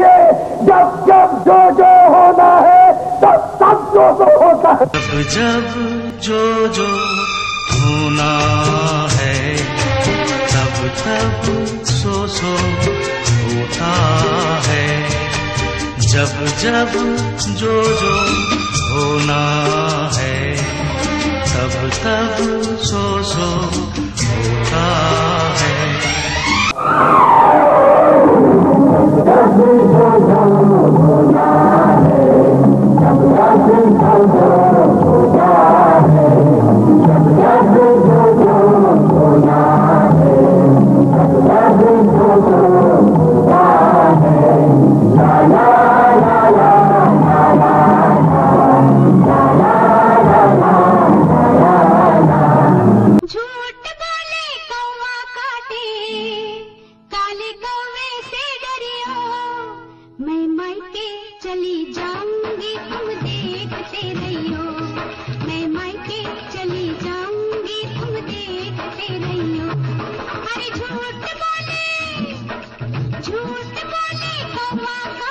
चाहिए। जब जब जो होना है तब सब जो होता है। जब जब जो होना है तब तब सो होता है। जब जब जो होना है तब तब सो होता है। मैं मायके चली जाऊंगी तुम देखते रहियो। मैं मायके चली जाऊंगी तुम देखते रहियो। अरे झूठ बोले कौवा